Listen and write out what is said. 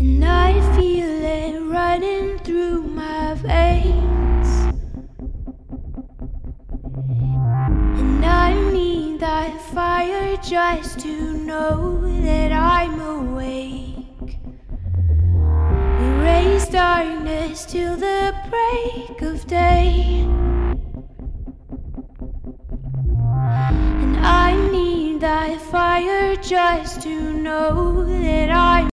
and I feel it running through my veins, and I need that fire just to know that I'm awake. Erase darkness till the break of day, and I need that fire just to know that I'm